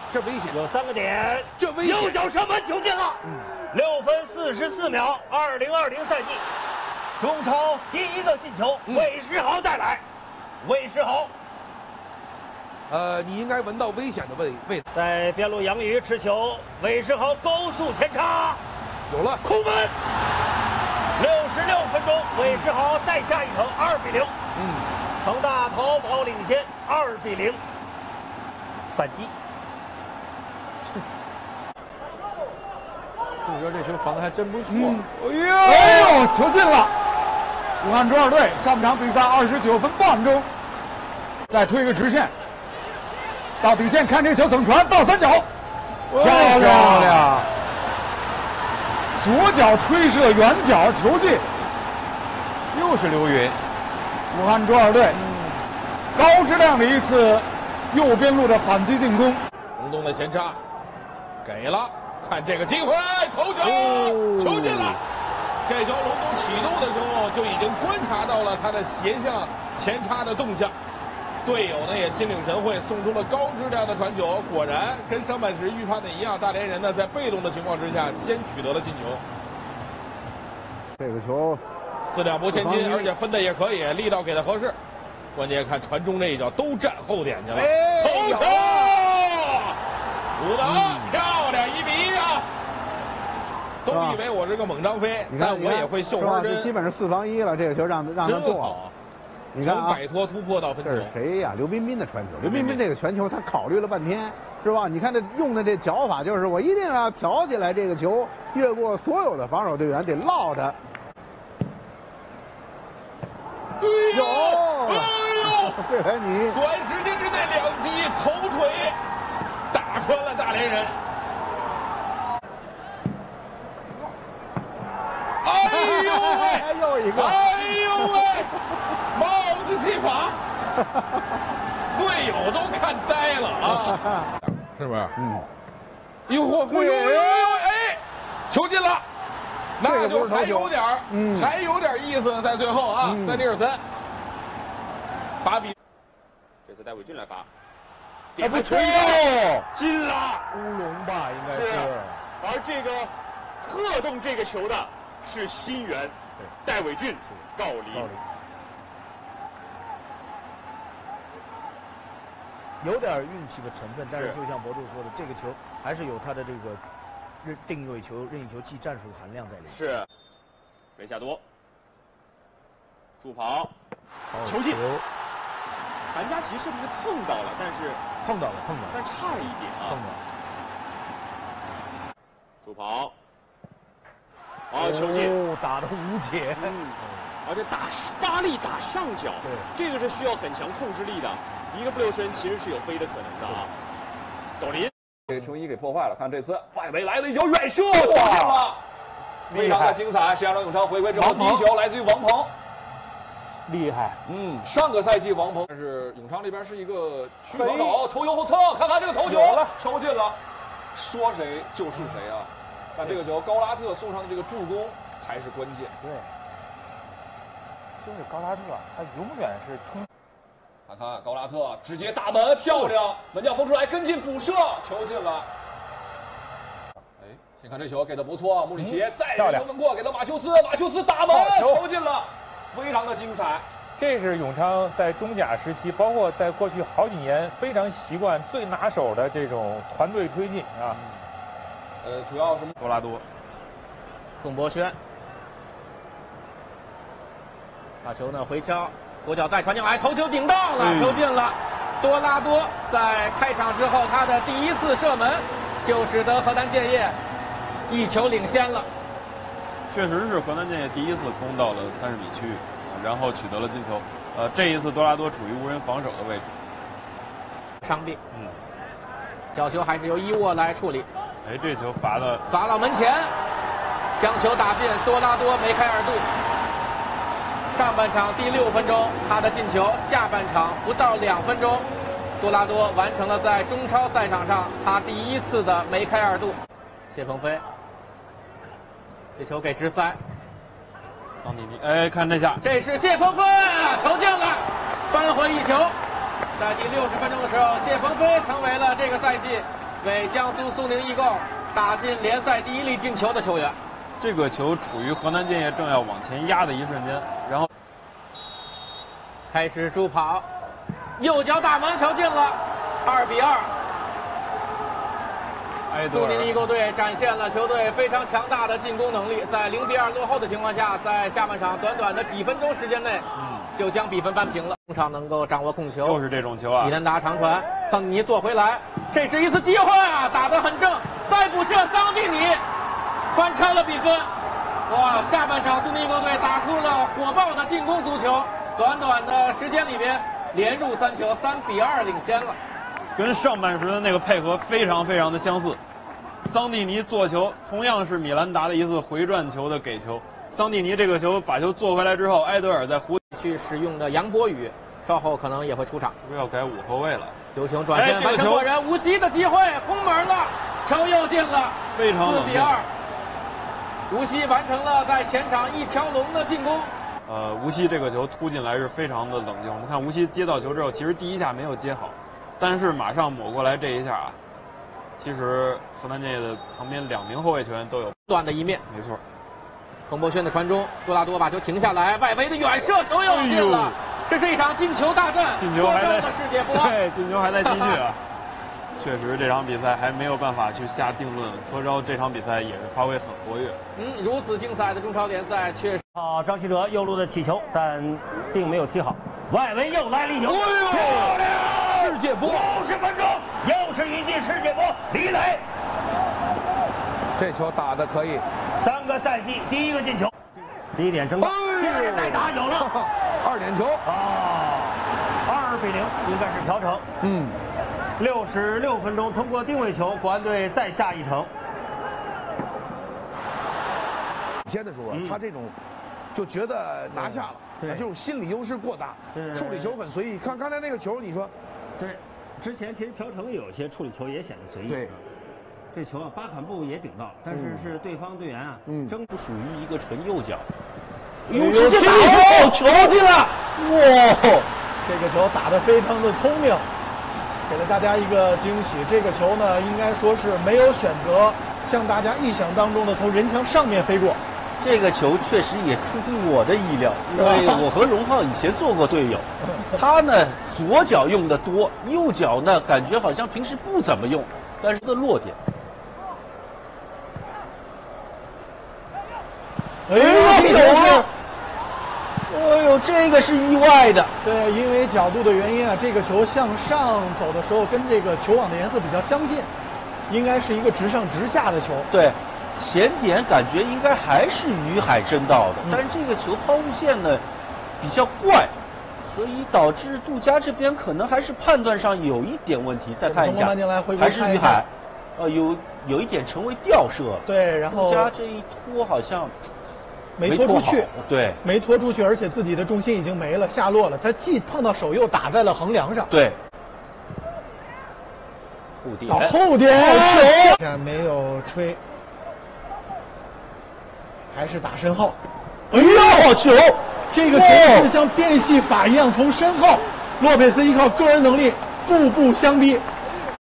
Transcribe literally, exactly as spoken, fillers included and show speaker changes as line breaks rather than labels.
这危险，
有三个点，
这危险！
右脚射门球进了。嗯，六分四十四秒，二零二零赛季，中超第一个进球，
嗯、
韦世豪带来。韦世豪，
呃，你应该闻到危险的味味。
在边路杨宇持球，韦世豪高速前插，
有了
空门。六十六分钟，韦世豪再下一城，二比零。
嗯，
恒大淘宝领先，二比零。反击。
四哥这球防的还真不错。
嗯、哎呦，哎呦，球进了！武汉中二队上半场比赛二十九分半钟，再推个直线，到底线看这个球怎么传，倒三角，漂亮！漂亮！左脚推射远角球进，
又是刘云。
武汉中二队、嗯、高质量的一次右边路的反击进攻。
龙东的前插，给了，看这个机会，头球，哦、球进了。这球龙东启动的时候就已经观察到了他的斜向前插的动向，队友呢也心领神会，送出了高质量的传球。果然跟上半时预判的一样，大连人呢在被动的情况之下先取得了进球。
这个球
四两拨千斤，而且分的也可以，力道给的合适。关键看传中这一脚都站后点去了，
哎、
头球，武德、嗯、漂亮，一比一啊！都以为我是个猛张飞，但我也会绣花针。
基本是四防一了，这个球让让他过。你看啊，
摆脱突破到分球。
这是谁呀？刘彬彬的传球。刘彬彬这个传球，他考虑了半天，是吧？你看这用的这脚法，就是我一定要挑起来这个球，越过所有的防守队员，得落他。
有，
哎呦，费莱尼
短时间之内两击头锤，打穿了大连人。哎呦喂！
又一个！
哎呦喂！帽子戏法，队友都看呆了啊！是不是？嗯。呦嚯！嚯呦呦呦！哎，球进了，那就还有点儿，嗯，还有点意思在最后啊，在尼尔森。八比。这次戴伟俊来罚。
还不错，
进了，
乌龙吧，应该是。
而这个策动这个球的。是新援，戴伟俊郜林，
有点运气的成分，但是就像博主说的，这个球还是有他的这个任定位球、任意球技战术含量在里面。
是，维夏多，助跑，球进。韩佳琪是不是蹭到了？但是
碰到了，碰到了，
但差了一点啊。
碰到了。
助跑。哦，球进，
哦，打得无解，
嗯，而且打发力打上角，对，这个是需要很强控制力的，一个不留神其实是有飞的可能的啊。郜林
给球衣给破坏了，看这次外围来了一脚远射，球进了，非常的精彩。石家庄永昌回归之后第一球来自于王鹏，
厉害，
嗯，上个赛季王鹏，但是永昌这边是一个区防守，头右后侧，看看这个头球，球进了，说谁就是谁啊。但这个球，高拉特送上的这个助攻才是关键。
对，就是高拉特，他永远是冲。
看看高拉特直接打门，漂亮！门将封出来，跟进补射，球进了。哎，先看这球给的不错，穆里奇、嗯、再人跟过，给到马修斯，马修斯打门，球进了，非常的精彩。
这是永昌在中甲时期，包括在过去好几年非常习惯、最拿手的这种团队推进啊。嗯
呃，主要是
多拉多，宋博轩，把球呢回敲，左脚再传进来，头球顶到了，球进了。多拉多在开场之后，他的第一次射门就使得河南建业一球领先了。
确实是河南建业第一次攻到了三十米区域，然后取得了进球。呃，这一次多拉多处于无人防守的位置，
伤病，嗯，角球还是由伊沃来处理。
哎，这球罚的
罚到门前，将球打进，多拉多梅开二度。上半场第六分钟他的进球，下半场不到两分钟，多拉多完成了在中超赛场上他第一次的梅开二度。谢鹏飞，这球给直塞，
桑蒂尼，哎，看这下，
这是谢鹏飞，球进了，扳回一球。在第六十分钟的时候，谢鹏飞成为了这个赛季为江苏苏宁易购打进联赛第一粒进球的球员。
这个球处于河南建业正要往前压的一瞬间，然后
开始助跑，右脚打门球进了，二比二。苏宁易购队展现了球队非常强大的进攻能力，在零比二落后的情况下，在下半场短短的几分钟时间内，嗯，就将比分扳平了。中场能够掌握控球，
又是这种球啊！
米兰达长传，桑蒂尼做回来，这是一次机会啊，打得很正，再补射，桑蒂尼翻超了比分。哇，下半场苏宁易购队打出了火爆的进攻足球，短短的时间里边连入三球，三比二领先了。
跟上半时的那个配合非常非常的相似。桑蒂尼做球，同样是米兰达的一次回转球的给球。桑蒂尼这个球把球做回来之后，埃德尔在弧
去使用的杨博宇，稍后可能也会出场。
是不是要改五后卫了？
有球转身，完成过人，无锡的机会空门了，球又进了，
非常
四比二。无锡完成了在前场一条龙的进攻。
呃，无锡这个球突进来是非常的冷静。我们看无锡接到球之后，其实第一下没有接好，但是马上抹过来这一下啊，其实河南建业的旁边两名后卫球员都有
短的一面。
没错。
冯博轩的传中，多拉多把球停下来，外围的远射球又进了。这是一场进球大战，
进球还在
的世界波，
对，进球还在继续啊。确实，这场比赛还没有办法去下定论。柯昭这场比赛也是发挥很活跃。
嗯，如此精彩的中超联赛，确实。
啊，张稀哲右路的起球，但并没有踢好，外围又来了一球，
漂亮！世界波，
五十分钟又是一记世界波，李磊。
这球打得可以，
三个赛季第一个进球，第一点争高，第二点再打有了，
二点球
啊，二比零应该是调整。
嗯，
六十六分钟通过定位球，国安队再下一城。
以前的时候，他这种就觉得拿下了，这种心理优势过大，处理球很随意。看刚才那个球，你说，
对，之前其实朴成有些处理球也显得随意。
对。
这球啊，巴坎布也顶到，但是是对方队员啊，
嗯，争不属于一个纯右脚，
哟，直接打球进了，哇，这个球打得非常的聪明，给了大家一个惊喜。这个球呢，应该说是没有选择像大家意想当中的从人墙上面飞过。
这个球确实也出乎我的意料，因为我和荣浩以前做过队友，他呢左脚用的多，右脚呢感觉好像平时不怎么用，但是的弱点。
哎呦，有了！
哎呦，这个是意外的。
对，因为角度的原因啊，这个球向上走的时候跟这个球网的颜色比较相近，应该是一个直上直下的球。
对，前点感觉应该还是于海争到的，嗯、但是这个球抛物线呢比较怪，所以导致杜佳这边可能还是判断上有一点问题。再看一下，还是于海，呃，有有一点成为吊射。
对，然后
杜佳这一拖好像。
没拖出去，
对，
没拖出去，而且自己的重心已经没了，下落了。他既碰到手，又打在了横梁上。
对，后点，
到后点，球，看没有吹，还是打身后。哎呦，球！这个球是像变戏法一样从身后，洛佩斯依靠个人能力步步相逼。